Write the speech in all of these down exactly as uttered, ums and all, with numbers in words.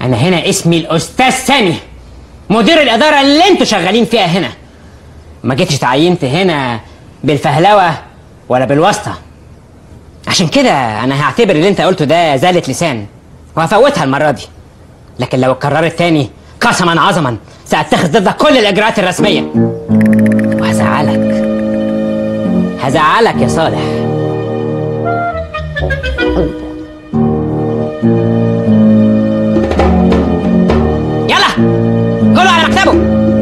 انا هنا اسمي الاستاذ سامي، مدير الاداره اللي انتوا شغالين فيها هنا. ما جيتش اتعينت هنا بالفهلوه ولا بالواسطه، عشان كده انا هعتبر اللي انت قلته ده زالة لسان وهفوتها المره دي. لكن لو اتكررت تاني قسما عظما ساتخذ ضدك كل الاجراءات الرسميه، وهزعلك هزعلك يا صالح. يلا كله على مكتبه.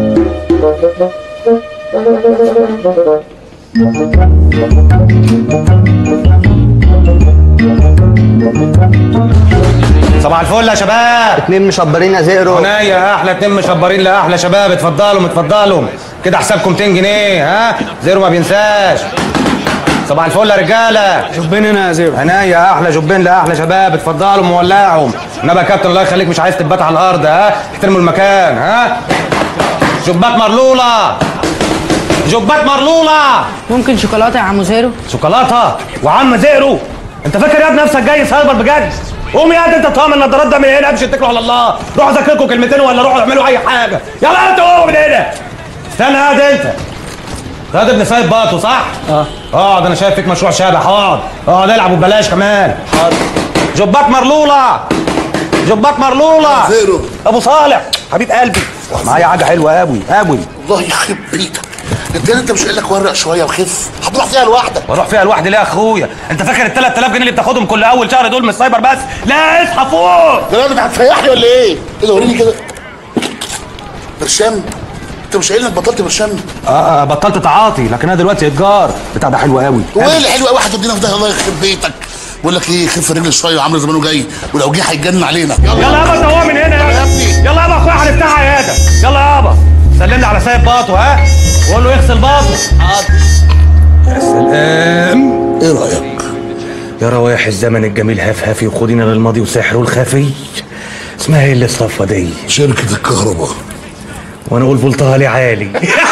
صباح الفل يا شباب. اتنين مشبرين يا زئرو. عناية احلى اتنين مشبرين لاحلى شباب. اتفضلوا اتفضلوا كده حسابكم ميتين جنيه. ها زئرو ما بينساش. صباح الفل يا رجاله. جبين هنا يا زئرو. عناية احلى جبين لاحلى شباب. اتفضلوا مولعهم. انما يا كابتن الله يخليك مش عايز تبات على الارض. ها احترموا المكان. ها جبات مرلوله جبات مرلوله. ممكن شوكولاته يا عم زئرو؟ شوكولاته وعم زئرو؟ انت فاكر يا ابني نفسك جاي سايبر بجد؟ قوم يا انت طعم النضارات ده من هنا. امشي اتكلوا على الله. روحوا ذاكركم كلمتين ولا روحوا اعملوا اي حاجه. يلا انتوا قوموا من هنا. استنى قاعد انت. ده ابن سايب باطو صح؟ اه اقعد. انا شايف فيك مشروع شبح. اقعد اقعد العب وببلاش كمان. حاضر. جبات مرلوله جبات مرلوله. زيرو ابو صالح حبيب قلبي معايا حاجه حلوه قوي قوي. الله يخرب بيتك. انت انت مش قايل لك ورق شويه وخف؟ هتروح فيها لوحدك. واروح فيها لوحدي ليه يا اخويا؟ انت فاكر ال ثلاث آلاف جنيه اللي بتاخدهم كل اول شهر دول من السايبر بس؟ لا اصحى فوق. ده انت هتريحني ولا ايه؟ كده وريني كده. برشام؟ انت مش قايل انك بطلت برشام؟ اه اه بطلت تعاطي، لكن انا دلوقتي اتجار. بتاع ده حلو قوي. هو ايه اللي حلو قوي هتدينا في ده؟ الله يخرب بيتك. بقول لك ايه، خف رجل شويه وعامل زمانه جاي، ولو جه هيتجنن علينا. يلا يلا يابا هو من هنا يا ابني. يلا يابا اخويا هنفتح عيادك. يلا يابا سلمني على سايب باطو. ها وقول له يغسل باطو. حاضر. يا سلام. ايه رايك؟ يا روايح الزمن الجميل هفهفي وخدينا للماضي وسحره الخفي. اسمها ايه اللي الصفه دي؟ شركه الكهرباء. وانا اقول فولتها لي عالي.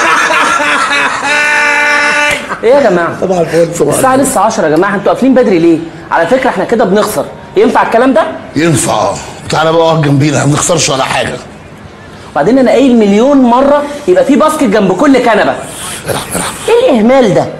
ايه يا جماعه؟ صباح الفل. صباح الساعه لسه عشرة يا جماعه، انتوا قافلين بدري ليه؟ على فكره احنا كده بنخسر. ينفع الكلام ده؟ ينفع. تعالى بقى اقعد جنبينا، ما بنخسرش ولا حاجه. وبعدين انا قايل مليون مره يبقى في باسكت جنب كل كنبه. العب العب. ايه الاهمال ده؟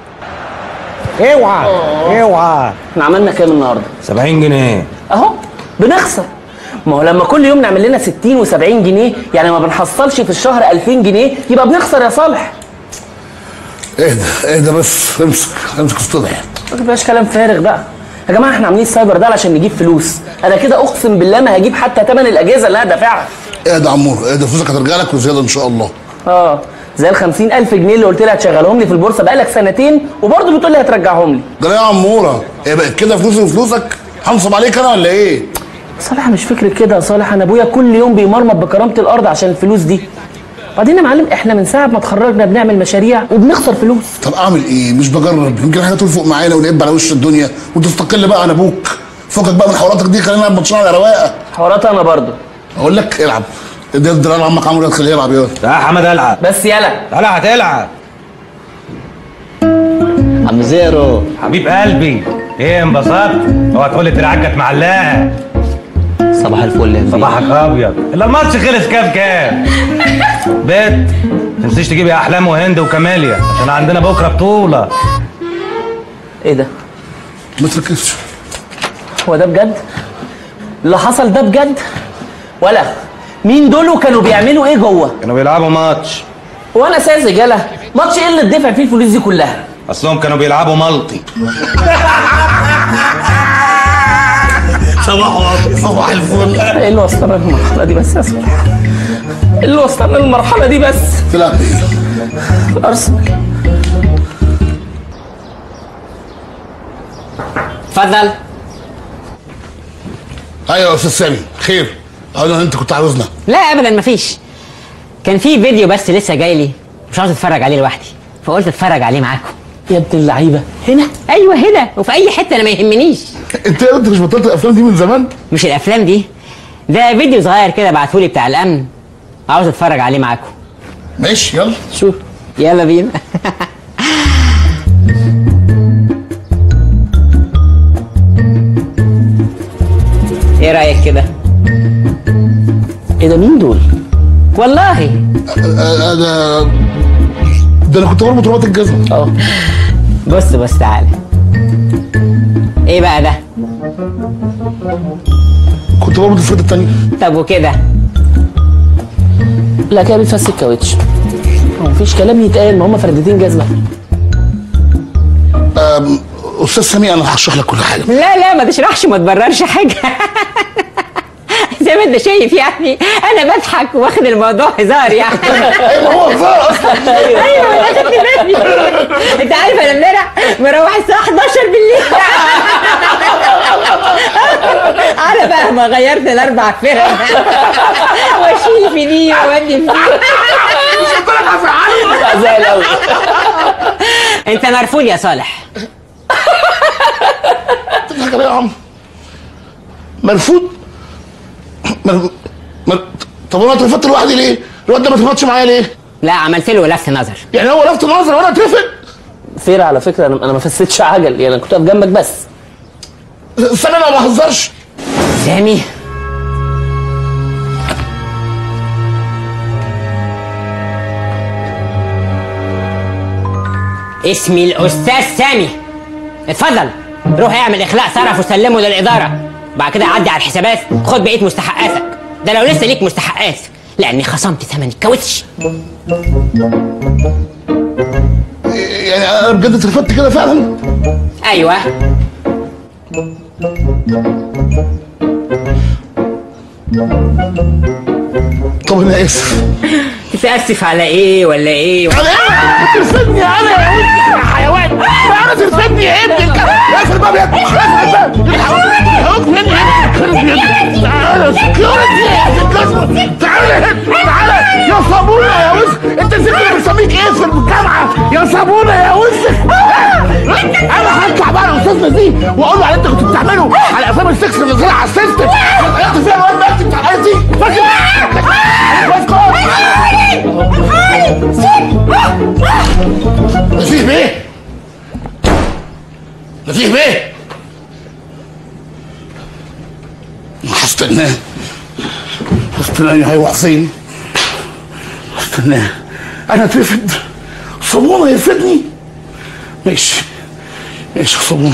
اوعى اوعى. احنا عملنا كام النهارده؟ سبعين جنيه اهو بنخسر. ما هو لما كل يوم نعمل لنا ستين وسبعين جنيه يعني ما بنحصلش في الشهر ألفين جنيه، يبقى بنخسر يا صالح. اهدى اهدى بس. امسك امسك افتضح. ما تبقاش كلام فارغ بقى يا جماعه. احنا عاملين السايبر ده علشان نجيب فلوس. انا كده اقسم بالله ما هجيب حتى ثمن الاجهزه اللي انا دافعها. اهدى يا عمور اهدى. فلوسك هترجع لك وزياده ان شاء الله. اه زي ال خمسين ألف جنيه اللي قلت لي هتشغلهم لي في البورصه بقالك سنتين وبرضه بتقول لي هترجعهم لي. ده يا عموره ايه بقت كده؟ فلوسي وفلوسك هنصب عليك انا ولا ايه؟ صالح مش فكرة كده يا صالح. انا ابويا كل يوم بيمرمط بكرامه الارض عشان الفلوس دي. بعدين يا معلم احنا من ساعه ما اتخرجنا بنعمل مشاريع وبنخسر فلوس. طب اعمل ايه؟ مش بجرب؟ يمكن حاجه تلفق معانا ونقب على وش الدنيا وتستقل بقى عن ابوك. فكك بقى من حواراتك دي، خلينا نلعب ماتشين على رواقه. حوارات انا برضه. اقول لك العب. ادي الدرع لعمك عمرو يدخل يلعب. يلا يا حمد العب. بس يلا يلا هتلعب. عم زيرو حبيب قلبي ايه انبسطت؟ اوعى تقول لي دراعك كانت معلقه. صباح الفل يا كبير. صباحك ابيض. الا الماتش خلص كام كام؟ بت ما تنسيش تجيبي احلام وهند وكماليا عشان عندنا بكره بطوله. ايه ده؟ ما تركزش. هو ده بجد؟ اللي حصل ده بجد؟ ولا مين دول وكانوا بيعملوا ايه جوه؟ كانوا بيلعبوا ماتش. وانا ساذج يالا. ماتش ايه اللي اتدفع فيه الفلوس دي كلها؟ اصلهم كانوا بيلعبوا ملطي. صباح صباح الفل. ايه اللي وصلنا للمرحله دي بس يا صالح؟ ايه اللي وصلنا للمرحله دي بس؟ تلعب ايه؟ ارسنال. اتفضل. ايوه يا استاذ سامي خير. انا انت كنت عاوزنا؟ لا ابدا مفيش. كان في فيديو بس لسه جاي لي مش عاوز اتفرج عليه لوحدي، فقلت اتفرج عليه معاكم. يا ابن اللعيبه هنا؟ ايوه هنا وفي اي حته، انا ما يهمنيش. انت يا انت مش بطلت الافلام دي من زمان؟ مش الافلام دي، ده فيديو صغير كده بعتهولي بتاع الامن، عاوز اتفرج عليه معاكم. ماشي يلا شوف. يلا بينا. ايه رايك كده؟ ايه ده مين دول؟ والله آه، ده ده انا كنت بربط رباط الجزمه. اه بص بص تعالى. ايه بقى ده؟ كنت بربط الفرده التانيه. طب وكده؟ لا كده بيتفس الكاوتش. هو مفيش كلام يتقال، ما هم فردتين جزمه. آم، استاذ سامي انا هشرح لك كل حاجه. لا لا ما تشرحش، ما تبررش حاجه. زي ما انت شايف يعني انا بضحك واخد الموضوع هزار يعني. ايوه هو هزار اصلا. ايوه انا خدت بالي. انت عارف انا امبارح مروح الساعه حداشر بالليل. انا بقى ما غيرت الاربع فرق واشيل في دي واودي في دي. مش هقول لك هفعله. زي الاول. انت مرفوض يا صالح. تضحك عليا يا عم؟ مرفوض؟ مر... مر... طب انا اترفدت لوحدي ليه؟ الواد ده ما اترفدش معايا ليه؟ لا عملت له لفت نظر. يعني هو لفت نظر وانا اترفد؟ فير على فكره، انا انا ما فسيتش عجل، يعني انا كنت واقف جنبك بس. استنى انا ما بهزرش. سامي اسمي الاستاذ سامي. اتفضل روح اعمل اخلاء صرف وسلمه للاداره، بعد كده عدي على الحسابات خد بقيه مستحقاتك، ده لو لسه ليك مستحقات لاني خصمت ثمن الكاوتش. يعني انا بجد اترفدت كده فعلا؟ ايوه طب انا اسف. تتاسف على ايه ولا ايه؟ انا ايه؟ ترفدني انا يا ولد يا حيوان؟ انا ترفدني يا ابني؟ اقفل الباب يا ابني، اقفل الباب. الحوض مني تعالى سكيورتي. تعالى هنا تعالى يا صابونه يا وسخ. انت نسيت بنسميك ايه في الجامعه؟ يا صابونه يا وسخ. انا هطلع بقى الاستاذ نزيه واقول له على انت كنت بتعمله على افلام السكس اللي نزلها على السيستم. غيرت فيها الواد مالتي بتاع حياتي. فاكر؟ نزيه بيه، نزيه بيه، هستناه هستناه. هيروح فين؟ هستناه. انا اترفد، صابونه يرفدني. ماشي ماشي يا صابونه.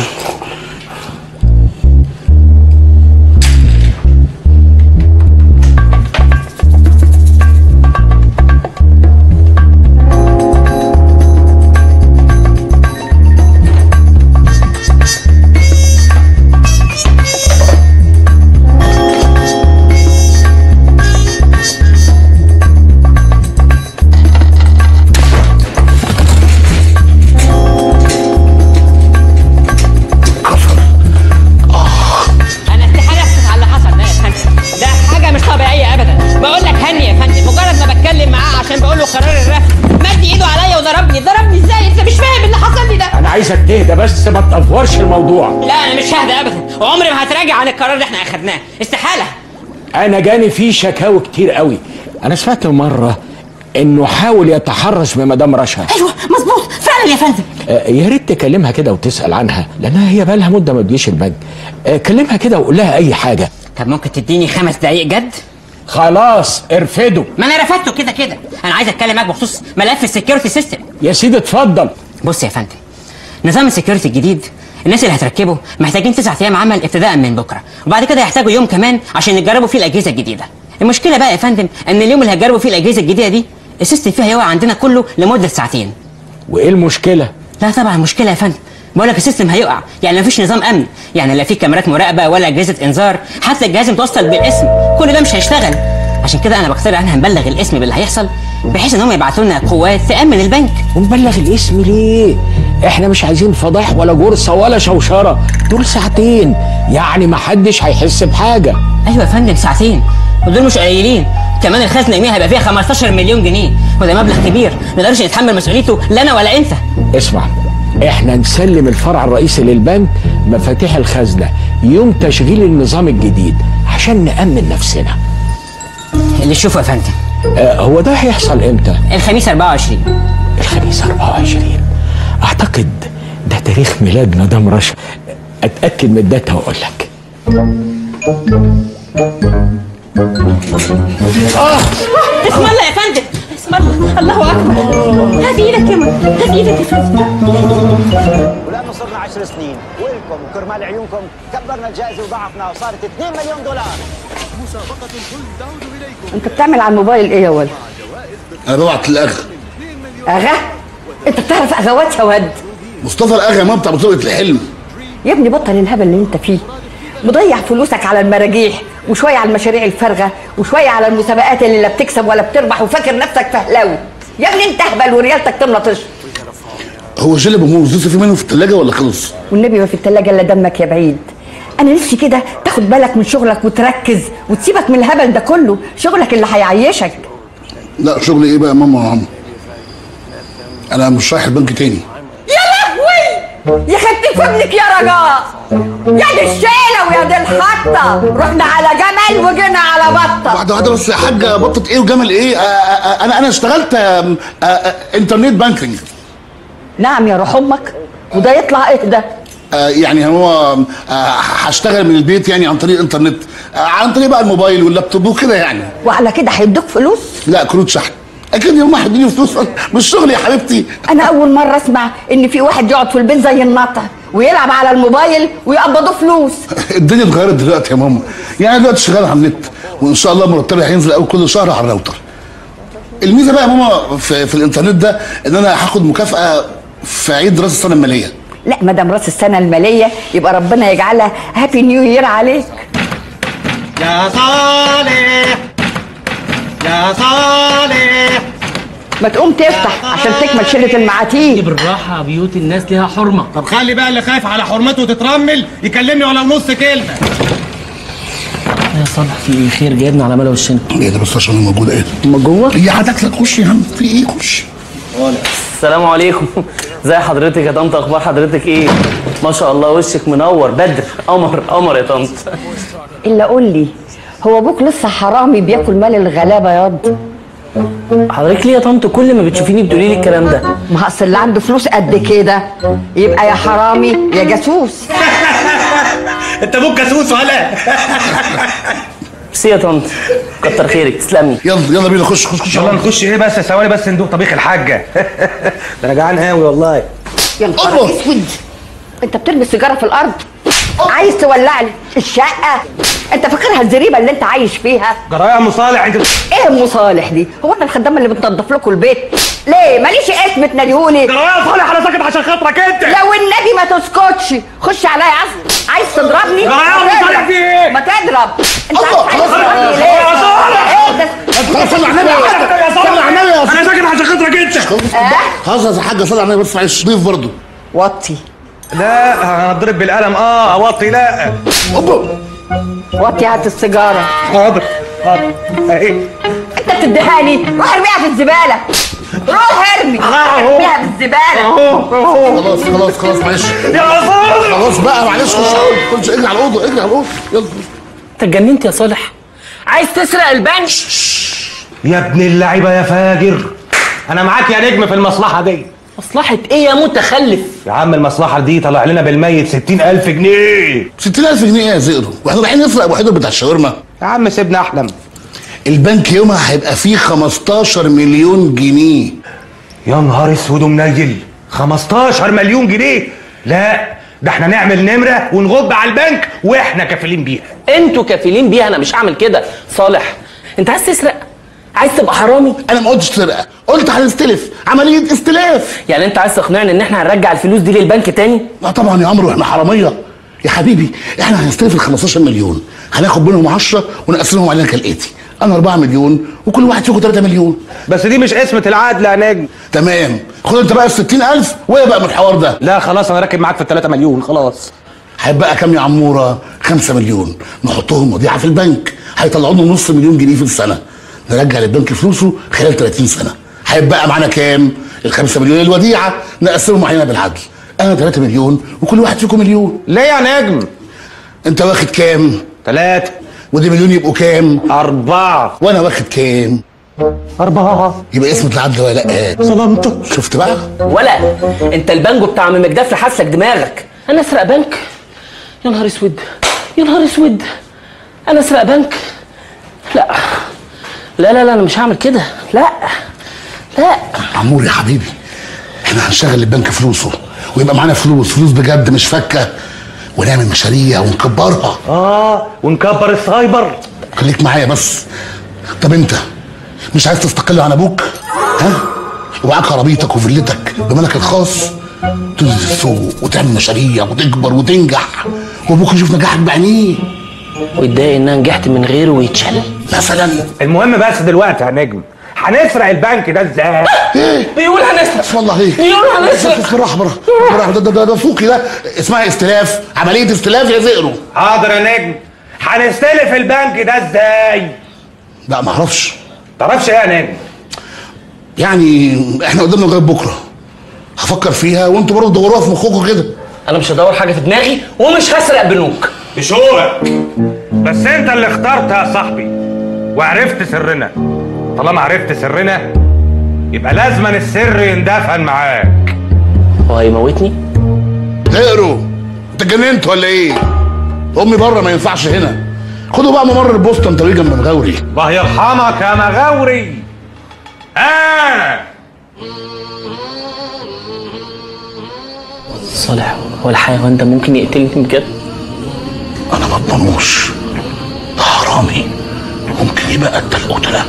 عايزك تهدى بس، ما تأفورش الموضوع. لا انا مش ههدى ابدا، وعمري ما هتراجع عن القرار اللي احنا اخدناه، استحاله. انا جاني فيه شكاوي كتير قوي. انا سمعت مره انه حاول يتحرش بمدام رشا. ايوه مظبوط فعلا يا فندم. آه يا ريت تكلمها كده وتسال عنها، لانها هي بقى لها مده ما تجيش البنك. آه كلمها كده وقول لها اي حاجه. طب ممكن تديني خمس دقايق جد؟ خلاص ارفده. ما انا رفدته كده كده. انا عايز اتكلم معاك بخصوص ملف السكيورتي سيستم. يا سيدي اتفضل. بص يا فندم، نظام السكيورتي الجديد الناس اللي هتركبه محتاجين تسعة ايام عمل ابتداء من بكره، وبعد كده يحتاجوا يوم كمان عشان يجربوا فيه الاجهزه الجديده. المشكله بقى يا فندم ان اليوم اللي هتجربوا فيه الاجهزه الجديده دي السيستم فيها يقع عندنا كله لمده ساعتين. وايه المشكله؟ لا طبعا مشكله يا فندم، بقول لك السيستم هيقع، يعني مفيش نظام امن، يعني لا في كاميرات مراقبه ولا اجهزه انذار، حتى الجهاز متوصل بالاسم، كل ده مش هيشتغل. عشان كده انا بقترح ان هنبلغ الاسم باللي هيحصل بحيث ان هم يبعتوا لنا قوات تامن البنك. ونبلغ الاسم ليه؟ احنا مش عايزين فضايح ولا جرصه ولا شوشره، دول ساعتين يعني ما حدش هيحس بحاجه. ايوه يا فندم ساعتين، ودول مش قليلين، كمان الخزنه يوميها هيبقى فيها خمستاشر مليون جنيه، وده مبلغ كبير ما نقدرش نتحمل مسؤوليته لا انا ولا انت. اسمع، احنا نسلم الفرع الرئيسي للبنك مفاتيح الخزنه يوم تشغيل النظام الجديد عشان نأمن نفسنا. اللي تشوفه يا فندم. آه هو ده هيحصل امتى؟ الخميس اربعة وعشرين. الخميس اربعة وعشرين اعتقد ده تاريخ ميلاد مدام رشا. اتاكد من الداتا واقول لك. اسم الله يا فندم، اسم الله، الله اكبر. هات ايدك يا مان، هات ايدك يا فندم. ولانه صرنا عشر سنين ولكم وكرمال عيونكم كبرنا الجائزه وضعفنا وصارت اثنين مليون دولار. مسابقه الكل تعود اليكم. انت بتعمل على الموبايل ايه يا ولد؟ انا ببعت الاغا. اغا؟ انت بتعرف اغوات يا ولد؟ مصطفى الاغا ما بتاع بطوله الحلم. يا ابني بطل الهبل اللي انت فيه، مضيع فلوسك على المراجيح وشويه على المشاريع الفارغه وشويه على المسابقات اللي لا بتكسب ولا بتربح وفاكر نفسك فهلاوي. يا ابني انت اهبل وريالتك تملى طش. هو جلب موز لسه في منه في الثلاجه ولا خلص؟ والنبي ما في الثلاجه الا دمك يا بعيد. انا نفسي كده تاخد بالك من شغلك وتركز وتسيبك من الهبل ده كله، شغلك اللي هيعيشك. لا شغل ايه بقى يا ماما يا عم؟ انا مش رايح البنك تاني. يا لهوي يا خدت فمك يا رجاء، يا دي الشيله ويا دي الحطه، رحنا على جمل وجينا على بطه. واحده واحده بس يا حاجه، بطه ايه وجمل ايه؟ آآ آآ انا انا اشتغلت آآ آآ انترنت بانكينج. نعم يا روح امك، وده يطلع ايه ده؟ آه يعني هو هشتغل من البيت يعني عن طريق الانترنت، آه عن طريق بقى الموبايل واللابتوب وكده يعني. وعلى كده هيدوك فلوس؟ لا كروت شحن. اكيد يوم واحد يديني فلوس مش شغل يا حبيبتي. انا اول مره اسمع ان في واحد يقعد في البيت زي النطه ويلعب على الموبايل ويقبضوه فلوس. الدنيا اتغيرت دلوقتي يا ماما، يعني دلوقتي شغال على النت وان شاء الله مرتبي هينزل اول كل شهر على الراوتر. الميزه بقى يا ماما في, في الانترنت ده ان انا هاخد مكافاه في عيد راس السنه الماليه. لا ما دام راس السنه الماليه يبقى ربنا يجعلها هابي نيو يير عليك. يا صالح يا صالح ما تقوم تفتح عشان تكمل شله المعاتيه. بالراحه، بيوت الناس ليها حرمه. طب خلي بقى اللي خايف على حرمته تترمل يكلمني ولا نص كلمه. يا صالح في ايه؟ خير جايبنا على ملا وشنا. ايه ده بس عشان موجوده ايه؟ ما جوه؟ هي هتاكلك، خش يا عم في ايه؟ خش. السلام عليكم. ازي حضرتك يا طنط؟ اخبار حضرتك ايه؟ ما شاء الله وشك منور، بدر قمر قمر يا طنط. الا قول لي، هو ابوك لسه حرامي بياكل مال الغلابه ياض؟ حضرتك ليه يا طنط كل ما بتشوفيني بتقولي لي الكلام ده؟ ما اصل اللي عنده فلوس قد كده يبقى يا حرامي يا جاسوس. انت ابوك جاسوس ولا؟ ميرسي يا طنط، كتر خيرك، تسلمي. يلا يلا بينا خش خش خش. يلا نخش ايه بس ثواني بس ندوق طبيخ الحاجه. ده انا جعان قوي والله. يا نهار اسود، انت بترمي السيجاره في الارض؟ عايز تولع لي الشقه؟ انت فاكرها الزريبه اللي انت عايش فيها؟ جرايه يا ام صالح انت. ايه ام صالح دي؟ هو انا الخدامه اللي بتنضف لكم البيت؟ ليه ماليش اسم تناديهوني؟ جرايه يا صالح انا ساكت عشان خاطرك انت. لو النبي ما تسكتش، خش عليا عايز عايز تضربني؟ جرايه يا ام صالح في ايه؟ ما تضرب. انت عايز تضربني ليه؟ يا صالح ايه ده؟ صلي على النبي يا صلي على النبي يا انا ساكت عشان خاطرك انت. خلاص يا حاجه صلي على النبي بس معلش ضيف برضه. وطي. لا هنضرب بالقلم. اه اوطي. لا اوبا وطي. هات السيجاره. حاضر حاضر اهي. انت بتديهاني؟ روح ارميها في الزباله. روح ارمي ارميها في الزباله. خلاص خلاص خلاص معلش يا صالح خلاص بقى معلش. خش خش اجري على الاوضه اجري على الاوضه يلا. انت اتجننت يا صالح؟ عايز تسرق البنك؟ يا ابن اللعيبه يا فاجر، انا معاك يا نجم في المصلحه دي. مصلحة ايه يا متخلف؟ يا عم المصلحة دي طلع لنا بالميت ستين ألف جنيه. ستين ألف جنيه ايه يا زئرو؟ واحنا رايحين نسرق ابو حيدر بتاع الشاورما؟ يا عم سيبنا احلم. البنك يومها هيبقى فيه خمستاشر مليون جنيه. يا نهار اسود ومنيل، خمستاشر مليون جنيه؟ لا ده احنا نعمل نمرة ونغب على البنك واحنا كافلين بيها. انتوا كافلين بيها، انا مش هعمل كده. صالح انت عايز تسرق؟ عايز تبقى حرامي؟ انا ما قلتش سرقه، قلت هنستلف، عمليه استلاف. يعني انت عايز تقنعني ان احنا هنرجع الفلوس دي للبنك تاني؟ لا طبعا يا عمرو احنا حراميه يا حبيبي. احنا هنستلف ال خمستاشر مليون، هناخد منهم عشرة ونقسمهم علينا كالاتي، انا أربعة مليون وكل واحد فيكم تلاتة مليون. بس دي مش قسمة العدل يا نجم. تمام، خد انت بقى ال ستين ألف وايه بقى من الحوار ده؟ لا خلاص انا راكب معاك في ال تلاتة مليون خلاص. هيبقى كام يا عموره؟ خمسة مليون، نحطهم وديعه في البنك، هيطلعوا لنا نص مليون جنيه في السنه، نرجع للبنك فلوسه خلال تلاتين سنه. هيبقى معانا كام؟ ال خمسة مليون الوديعه نقسمهم علينا بالعدل، انا تلاتة مليون وكل واحد فيكم مليون. ليه يا نجم؟ انت واخد كام؟ تلاتة. ودي مليون يبقوا كام؟ أربعة. وانا واخد كام؟ أربعة. يبقى اسمة العدل ولا لا؟ ظلمت. شفت بقى؟ ولا انت البانجو بتاع عم مجدف حاسك دماغك. انا اسرق بنك؟ يا نهار اسود يا نهار اسود، انا اسرق بنك؟ لا لا لا لا انا مش هعمل كده، لا لا. عمور يا حبيبي، احنا هنشغل البنك فلوسه ويبقى معانا فلوس، فلوس بجد مش فكه، ونعمل مشاريع ونكبرها. اه ونكبر السايبر. خليك معايا بس. طب انت مش عايز تستقل عن ابوك؟ ها؟ ومعاك عربيتك وفيلتك بملك الخاص، تنزل السوق وتعمل مشاريع وتكبر وتنجح، وابوك يشوف نجاحك بعينيه ويتضايق ان انا نجحت من غيره ويتشل مثلا. المهم بس دلوقتي يا نجم، هنسرق البنك ده ازاي؟ ايه؟ بيقول هنسرق. اسم الله عليك. بيقول هنسرق. بالراحه بالراحه بالراحه، ده ده ده فوقي، ده اسمها استلاف، عمليه استلاف يا زئرو. حاضر يا نجم، هنستلف البنك ده ازاي؟ لا ما اعرفش. تعرفش ايه يا نجم؟ يعني احنا قدامنا لغايه بكره، هفكر فيها وانتوا برضه دوروها في مخكم كده. انا مش هدور حاجه في دماغي ومش هسرق بنوك. بشوقك، بس انت اللي اخترتها يا صاحبي وعرفت سرنا. طالما عرفت سرنا يبقى لازما السر يندفن معاك. هو هيموتني؟ زئرو انت اتجننت ولا ايه؟ امي بره ما ينفعش هنا. خدوا بقى ممر البوسطه انت جنب مغاوري. الله يرحمك يا مغاوري. اه صالح، هو الحيوان ده ممكن يقتلني بجد؟ انا ما اضمنوش، ده حرامي ممكن يبقى قتل قتله.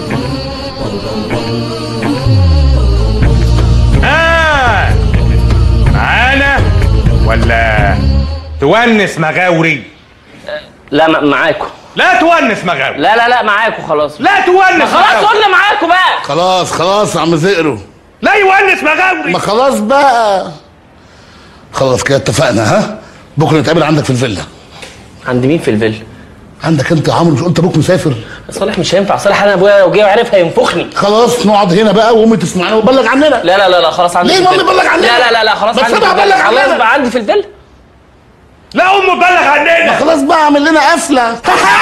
اه معانا ولا تونس مغاوري؟ لا معاكم. لا تونس مغاوري. لا لا لا معاكم خلاص. لا تونس. خلاص قلنا معاكم بقى. خلاص خلاص يا عم زئرو. لا يونس مغاوري. ما خلاص بقى. خلاص كده اتفقنا. ها بكره نتقابل عندك في الفيلا. عند مين في الفيلا؟ عندك انت يا عمرو، مش قلت ابوك مسافر؟ صالح مش هينفع، صالح انا ابويا لو جه وعرف هينفخني. خلاص نقعد هنا بقى وامي تسمعنا وتبلغ عننا. لا لا لا لا خلاص عندي. ليه مامي تبلغ عننا؟ لا لا لا لا خلاص بس عندي. انا هبلغ عننا. خلاص بقى عندي في الفيلا. لا امه تبلغ عننا. ما خلاص بقى اعمل لنا قفله.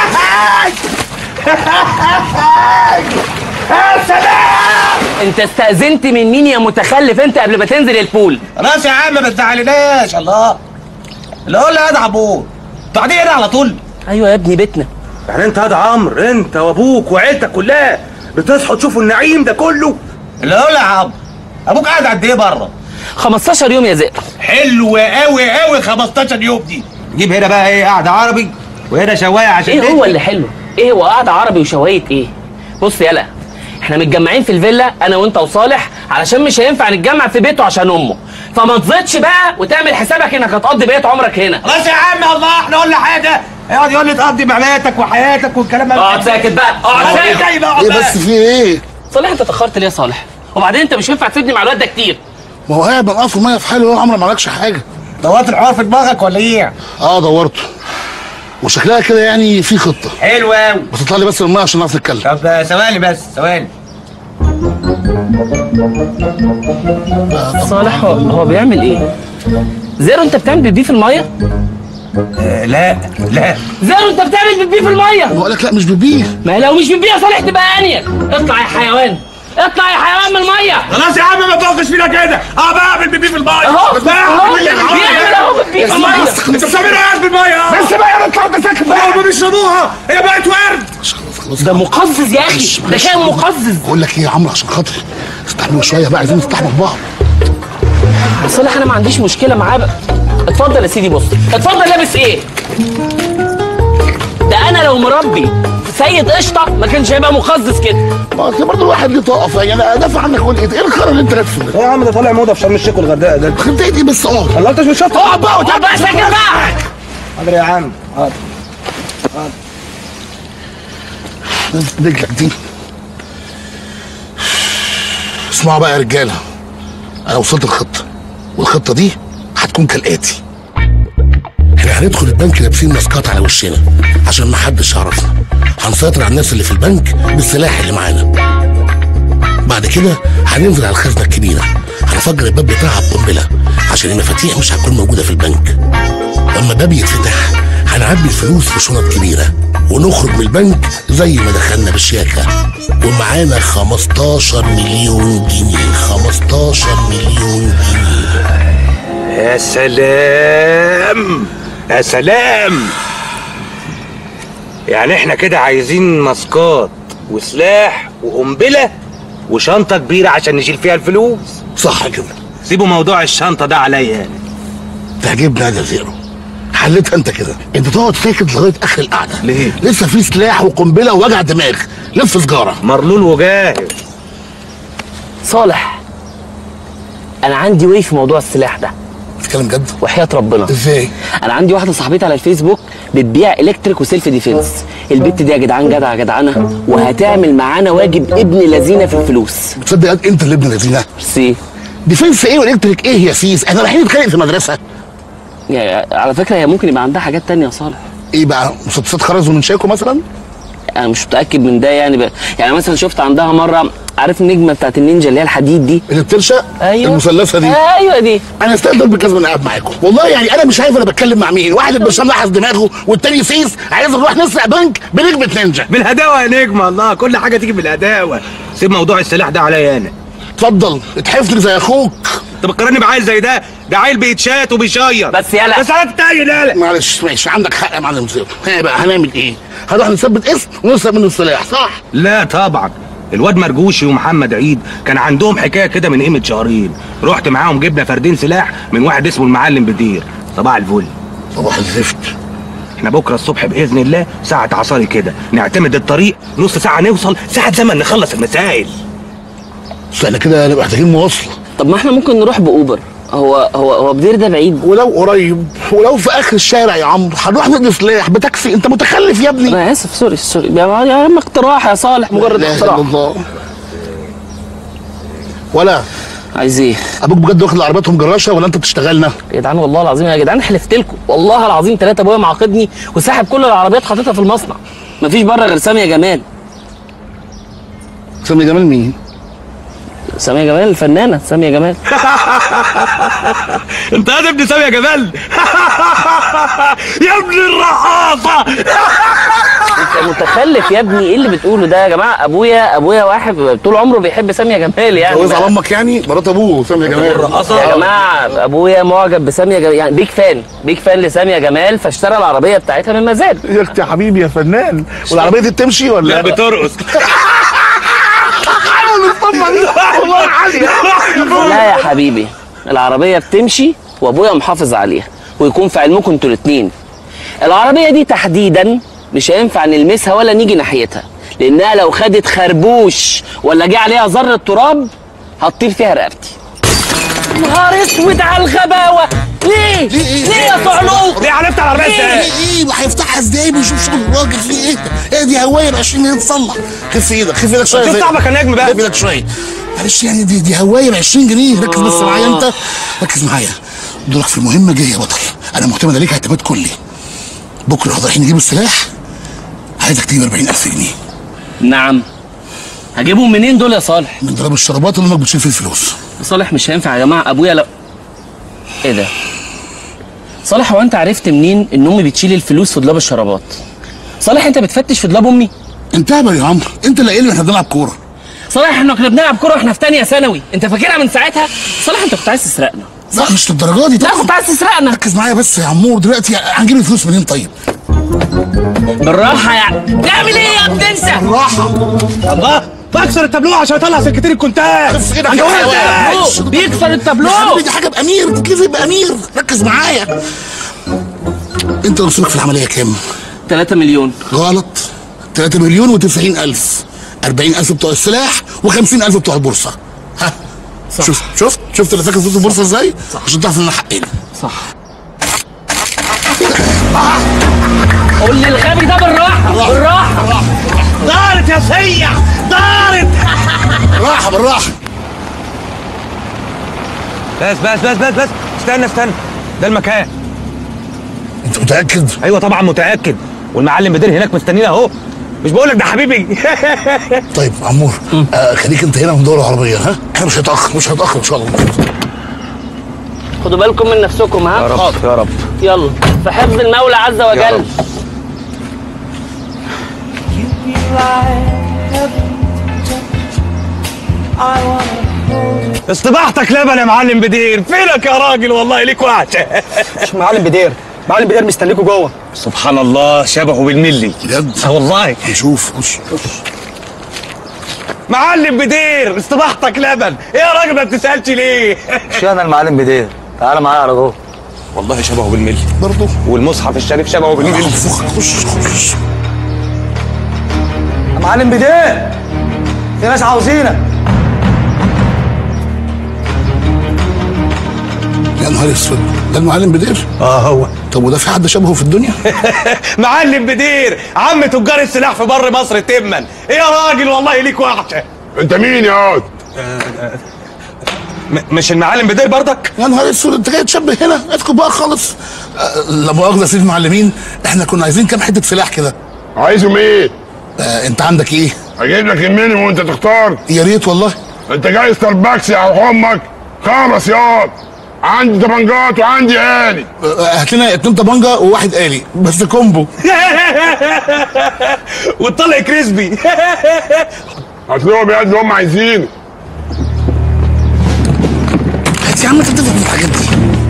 يا سلام. انت استأذنت من مين يا متخلف انت قبل ما تنزل البول؟ خلاص يا عم ما تزعلناش. الله اللي قول لي يا ابوه انتوا قاعدين هنا على طول؟ ايوه يا ابني بيتنا. يعني انت يا عمرو، انت وابوك وعيلتك كلها بتصحوا تشوفوا النعيم ده كله؟ اللي قول يا عم ابوك قاعد قد ايه بره؟ خمستاشر يوم يا زئر. حلو قوي قوي خمستاشر يوم دي. جيب هنا بقى ايه قاعده عربي وهنا شوايه عشان ايه هو اللي حلو؟ ايه هو قاعده عربي وشوايه ايه؟ بص يالا، احنا متجمعين في الفيلا انا وانت وصالح علشان مش هينفع نتجمع في بيته عشان امه، فما تزيدش بقى وتعمل حسابك انك هتقضي بقيه عمرك هنا. خلاص يا عم الله احنا قلنا حاجه يقعد يقول لي تقضي معماتك وحياتك والكلام ده. اقعد ساكت بقى، اقعد ساكت. ايه بس في ايه؟ صالح انت اتاخرت ليه يا صالح؟ وبعدين انت مش هينفع تسيبني مع الواد ده كتير. ما هو قاعد بنقف الميه في حاله، عمرك ما عملكش حاجه. دورت الحوار في دماغك ولا ايه؟ اه دورته، وشكلها كده يعني في خطه. حلو قوي. بس اطلع لي بس من الميه عشان نعرف نتكلم. طب ثواني بس ثواني. صالح هو, هو بيعمل ايه؟ زيرو انت بتعمل بيبي في الميه؟ آه لا لا. زيرو انت بتعمل بيبي في الميه؟ بقول لك لا مش بيبيه. ما لو مش بيبي يا صالح تبقى انيك. اطلع يا حيوان، اطلع يا حيوان من الميه. خلاص يا عم ما تفكش فينا كده. اه بعمل بيبي في الميه. اهو بس بعمل بيبي في الميه. بيعمل اهو بيبي في الميه. انت بتعملها ايه في الميه؟ بس بقى نطلع ده ساكت بقى. ما بيشربوها هي بقت ورد. ده مقزز يا اخي، ده كان مقزز. بقول لك ايه يا عمرو عشان خاطري استحملوا شويه بقى، عايزين نستحمل بعض. صالح انا ما عنديش مشكله معاه بقى. اتفضل يا سيدي بص، اتفضل لابس ايه؟ ده انا لو مربي سيد قشطه ما كانش هيبقى مقزز كده. ما انت برضه الواحد ليه طاقه، يعني انا ادافع عنك اقول ايه؟ ايه الخرا اللي انت لابسه ده؟ يا عم ده طالع موضه في شرم الشيخ والغردقه ده. خد ايدي بس اقعد. الله انت مش شاطر. اقعد بقى اقعد بقى ساكت بقى. حاضر يا عم حاضر. رجلك دي. اسمعوا بقى يا رجاله، انا وصلت الخطه، والخطه دي هتكون كالاتي. احنا هندخل البنك لابسين ماسكات على وشنا عشان ما حدش يعرفنا. هنسيطر على الناس اللي في البنك بالسلاح اللي معانا. بعد كده هننزل على الخزنه الكبيره، هنفجر الباب بتاعها بقنبله عشان المفاتيح مش هتكون موجوده في البنك. لما الباب يتفتح هنعبي الفلوس في شنط كبيره ونخرج من البنك زي ما دخلنا بالشياكه، ومعانا خمستاشر مليون جنيه. خمستاشر مليون جنيه. يا سلام يا سلام. يعني احنا كده عايزين ماسكات وسلاح وقنبله وشنطه كبيره عشان نشيل فيها الفلوس. صح كده. سيبوا موضوع الشنطه ده عليا انا. تعجبني يا زيرو. حلتها انت كده. انت تقعد ساكت لغايه اخر القعده. ليه؟ لسه في سلاح وقنبله ووجع دماغ. لف سجاره. مرلول وجاهز. صالح، انا عندي وي في موضوع السلاح ده. بتتكلم جد؟ وحياة ربنا. ازاي؟ انا عندي واحده صاحبتي على الفيسبوك بتبيع الكتريك وسيلف ديفنس. البت دي يا جدعان جدعه جدعانه، وهتعمل معانا واجب ابن لذينه في الفلوس. بتصدق انت اللي ابن لذينه؟ ميرسي. ديفنس ايه والكتريك ايه يا سيس؟ احنا رايحين نتخانق في المدرسه. يعني على فكره هي ممكن يبقى عندها حاجات تانية يا صالح. ايه بقى؟ مسدسات خرز ومن شاكو مثلا؟ انا مش متاكد من ده يعني ب... يعني مثلا شفت عندها مره، عارف النجمه بتاعت النينجا اللي هي الحديد دي اللي بترشق؟ ايوه المثلثه دي. ايوه دي. انا استقدر بالجزمه انا قاعد معاكم والله. يعني انا مش عارف انا بتكلم مع مين. واحد البرشام لحس دماغه والتاني سيس عايز نروح نسرق بنك بنجمه نينجا. بالهداوه يا نجم، الله كل حاجه تيجي بالهداوه. سيب موضوع السلاح ده عليا انا. اتفضل اتحفني زي اخوك. انت بتقارني بعيل زي ده؟ ده عيل بيتشات وبيشير. بس يلا بس على التاني. لا لا معلش ماشي، عندك حق يا معلم زيرو. ها بقى هنعمل ايه؟ هنروح نثبت اسم ونسرق منه السلاح صح؟ لا طبعا. الواد مرجوشي ومحمد عيد كان عندهم حكايه كده من قيمه شهرين. رحت معاهم جبنا فردين سلاح من واحد اسمه المعلم بدير. صباح الفل. صباح الزفت. احنا بكره الصبح باذن الله ساعه عصاري كده نعتمد الطريق، نص ساعه نوصل، ساعه زمن نخلص المسائل. بس احنا كده هنبقى محتاجين مواصله. طب ما احنا ممكن نروح باوبر. هو هو هو بدير ده بعيد؟ ولو قريب ولو في اخر الشارع يا عمرو هنروح نقضي سلاح بتاكسي. انت متخلف يا ابني. انا اسف سوري سوري يا عم، اقتراح يا صالح، مجرد لا اقتراح. اله الا الله. ولا عايز ايه؟ ابوك بجد واخد عربياتهم جراشه ولا انت بتشتغلنا؟ يا جدعان والله العظيم يا جدعان حلفت لكم والله العظيم ثلاثه ابويا معاقدني وساحب كل العربيات حاططها في المصنع. مفيش بره غير ساميه جمال. ساميه جمال مين؟ ساميه جمال الفنانه ساميه جمال. انت يا ابني ساميه جمال. يا ابن الرقاصه. انت متخلف يا ابني، ايه اللي بتقوله ده يا جماعه؟ ابويا ابويا واحد طول عمره بيحب ساميه جمال يعني. جوز على امك يعني؟ مرات ابوه ساميه جمال الرقاصه. يا جماعه ابويا معجب بساميه جمال يعني، بيك فان بيك فان لساميه جمال، فاشترى العربيه بتاعتها من مزاد. يا اختي يا حبيبي يا فنان. والعربيه دي بتمشي ولا لا بترقص. لا يا حبيبي العربيه بتمشي وابويا محافظ عليها، ويكون في علمكم انتوا الاثنين العربيه دي تحديدا مش هينفع نلمسها ولا نيجي ناحيتها، لانها لو خدت خربوش ولا جه عليها ذره تراب هتطير فيها رقبتي. نهار اسود على الغباوه. ليه؟ ليه, ليه يا طعلوق؟ ليه عرفت على العربيه ازاي؟ ايه وهيفتحها ازاي بيشوف شغل الراجل في ايه؟ ايه دي هوايه ب عشرين جنيه تصلح. خف ايدك خف ايدك شويه. شوف صاحبك يا نجم بقى. خف ايدك شويه. معلش يعني دي دي هوايه ب عشرين جنيه. ركز بس معايا انت. ركز معايا. دورك في المهمه جاي يا بطل. انا معتمد عليك اعتماد كلي. بكره رايحين نجيب السلاح. عايزك تجيب أربعين ألف جنيه. نعم. هجيبهم منين دول يا صالح؟ من ضرب الشرابات اللي امك بتشيل فيه الفلوس. صالح مش هينفع يا جماعه، ابويا لو ايه ده؟ صالح هو انت عرفت منين ان امي بتشيل الفلوس في دولاب الشرابات؟ صالح انت بتفتش في دولاب امي؟ انت هبل يا عمرو، انت اللي قايل احنا بنلعب كوره. صالح احنا كنا بنلعب كوره واحنا في ثانيه ثانوي، انت فاكرها من ساعتها؟ صالح انت كنت عايز تسرقنا. لا مش للدرجه دي لا كنت عايز تسرقنا. ركز معايا بس يا عمور. دلوقتي هنجيب الفلوس منين طيب؟ بالراحه يعني. تعمل ايه يا ابني انت؟ بالراحه. الله بكسر التابلوه عشان اطلع سكتين الكونتاك. بس كده يا بيكسر التابلوه. يا حبيبي دي حاجه بامير تتلفي بامير. ركز معايا. انت رصيدك في العمليه كام؟ ثلاثة مليون. غلط. ثلاثة مليون وتسعين ألف. أربعين ألف بتوع السلاح وخمسين ألف بتوع البورصه. ها صح. شفت شفت شفت اللي فاكر فلوس البورصه ازاي؟ صح. عشان تعرف ان حقنا. صح. قول لي الغبي ده بالراحه بالراحه. دارت يا سيع دارت. بالراحه بالراحه. بس بس بس بس بس استنى استنى. ده المكان. انت متاكد؟ ايوه طبعا متاكد. والمعلم بدير هناك مستنينا اهو. مش بقول لك ده حبيبي. طيب عمور آه خليك انت هنا وندور العربيه. ها احنا مش هنتاخر مش هنتاخر ان شاء الله. خدوا بالكم من نفسكم. ها يا رب يا رب. يلا في حفظ المولى عز وجل. اصطباحتك لبن يا معلم بدير. فينك يا راجل والله ليك وحشه. مش معلم بدير، معلم بدير مستنيكوا جوه. سبحان الله شبهه بالملي. بجد؟ اه والله. نشوف. خش خش. معلم بدير استباحتك لبن. ايه يا راجل ما بتسالش ليه؟ مش انا المعلم بدير، تعالى معايا على جوه. والله شبهه بالملي برضه والمصحف الشريف شبهه بالملي. خش خش. يا معلم بدير في ناس عاوزينك. يا نهار اسود، ده المعلم بدير؟ اه هو. طب وده في حد شبهه في الدنيا؟ معلم بدير عم تجار السلاح في بر مصر تمن. ايه يا راجل والله ليك وحشه. انت مين يا واد؟ مش المعلم بدير برضك؟ يا نهار اسود، انت جاي تشبه هنا؟ اسكت بقى خالص. آه لا مؤاخذه يا سيدي المعلمين، احنا كنا عايزين كام حته سلاح كده. عايزهم ايه؟ آه انت عندك ايه؟ اجيب لك المينيموم وانت تختار. يا ريت والله. انت جاي ستاربكس يا امك؟ خلص ياض، عندي طبنجات وعندي آلي. هات لنا اتنين طبنجه وواحد آلي بس كومبو. وتطلع كريسبي. هات لهم يا اللي هم عايزينه. هات يا عم، انت بتفهم الحاجات دي.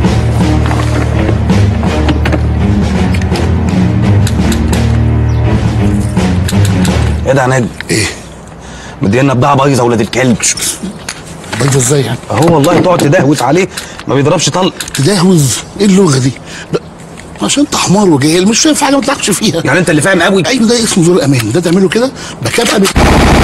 ايه ده يا نجم؟ ايه؟ مدينا بضاعه بايظه ولاد الكلب. بايظه ازاي يعني؟ اهو والله تقعد تدهوس عليه ما بيضربش طلق. تدهوز؟ ايه اللغه دي؟ عشان انت حمار وجاهل مش فاهم في حاجه ما تلعبش فيها. يعني انت اللي فاهم قوي. ايوه ده اسمه زور امان، ده تعمله كده بكابقه بك...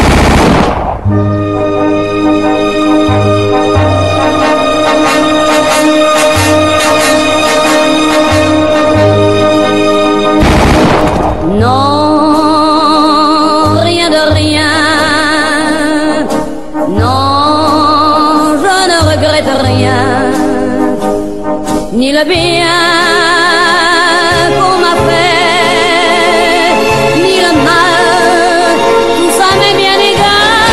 Ni le bien qu'on m'a fait, ni le mal, tout ça m'est bien égal.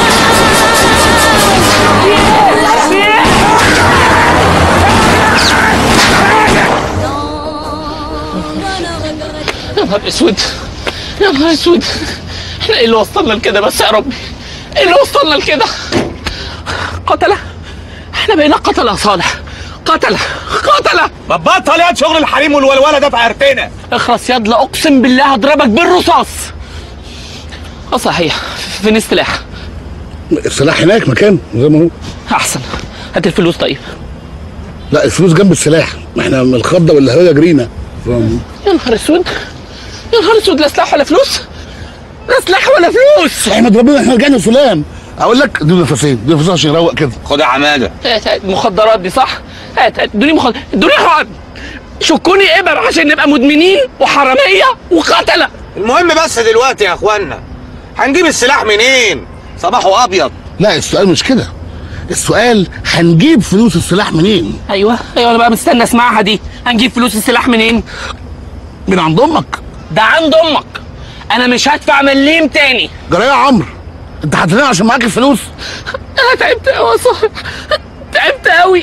يا نهار اسود، يا نهار اسود، احنا ايه اللي وصلنا لكده بس يا ربي؟ ايه اللي وصلنا لكده؟ قتلة؟ احنا بقينا قتلة يا صالح، قتلة قتلة. ما تبطل يا شغل الحريم والولوله ده في عرتنا. اخرس ياد، لا اقسم بالله هضربك بالرصاص. اه صحيح، فين السلاح؟ السلاح هناك مكانه زي ما هو. احسن، هات الفلوس طيب. لا الفلوس جنب السلاح، ما احنا من الخضه والهويه جرينا. يا نهار اسود، يا نهار اسود، لا سلاح ولا فلوس، لا سلاح ولا فلوس. احمد ربنا احنا رجعنا سلام. اقول لك دي نفسين، دي نفسين عشان يروق كده. خد يا عماده. هات هات المخدرات دي صح؟ هات هات ادوني مخدرات، ادوني حقن. شكوني ابر عشان نبقى مدمنين وحراميه وقتله. المهم بس دلوقتي يا اخوانا هنجيب السلاح منين؟ صباحه ابيض. لا السؤال مش كده، السؤال هنجيب فلوس السلاح منين؟ ايوه ايوه انا بقى مستني اسمعها دي. هنجيب فلوس السلاح منين؟ من عند امك. ده عند امك، انا مش هدفع مليم تاني. جرى يا عمرو؟ انت هتنام عشان معاك الفلوس؟ انا تعبت قوي يا صاحبي، تعبت قوي.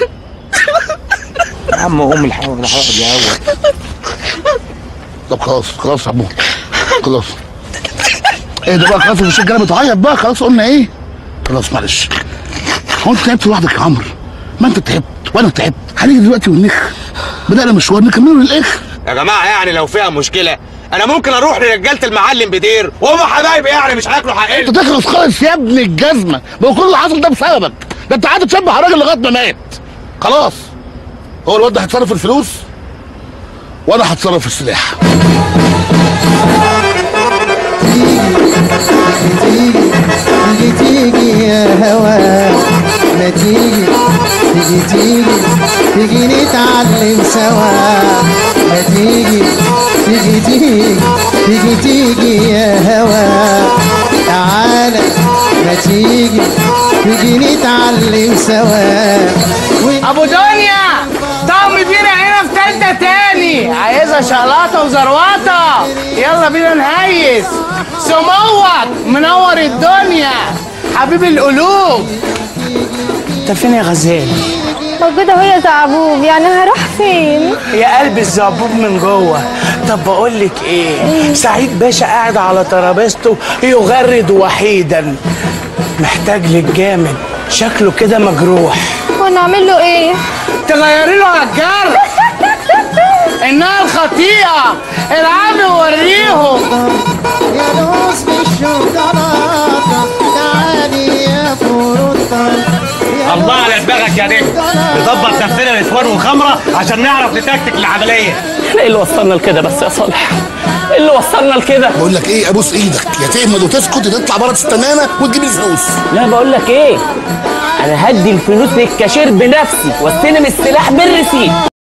يا عم ام الحوار ده هيقعد يهوى. طب خلاص خلاص يا عمو، خلاص ايه ده بقى؟ خلاص مش الرجاله بتعيط بقى، خلاص قلنا ايه؟ خلاص معلش. هو انت تعبت لوحدك يا عمرو؟ ما انت تعبت وانا تعبت، هنيجي دلوقتي ونخ. بدأنا مشوار نكمله للاخر. يا جماعه يعني لو فيها مشكله انا ممكن اروح لرجاله المعلم بدير وهم حبايبي يعني مش هياكلوا حقنا. انت تخلص خالص يا ابن الجزمه، ما هو كل اللي حصل ده بسببك، ده انت قاعد تشبه الراجل لغايه ما مات. خلاص هو الواد ده هيتصرف في الفلوس وانا هتصرف في السلاح. تيجي تيجي يا هوا، ما تيجي تيجي تيجي تيجي نتعلم سوا، ما تيجي تيجي تيجي تيجي تيجي يا هوا، تعالى ما تيجي تيجي نتعلم سوا. ابو دنيا طعم بينا هنا في تالتة تاني، عايزها شقلاطه وزروطه، يلا بينا نهيس. سموك منور الدنيا حبيب القلوب. انت فين يا غزال؟ موجودة وهي زعبوب، يعني هروح فين؟ يا قلب الزعبوب من جوه. طب بقول لك ايه، سعيد باشا قاعد على ترابيزته يغرد وحيدا، محتاج لك جامد، شكله كده مجروح. وانا اعمل له ايه؟ تغيري له على الجرح. انها الخطيئه، العبي ووريهم. يا لوز بالشوكولاته الله على دماغك يا نجم، نظبط نفسنا نسوان وخمره عشان نعرف نتكتك العمليه. احنا ايه اللي وصلنا لكده بس يا صالح؟ ايه اللي وصلنا لكده؟ بقول لك ايه، ابوس ايدك يا تهمد وتسكت وتطلع بره تستنانا وتجيب الفلوس. لا بقول لك ايه، انا هدي الفلوس للكاشير بنفسي واستلم السلاح بالريسيت.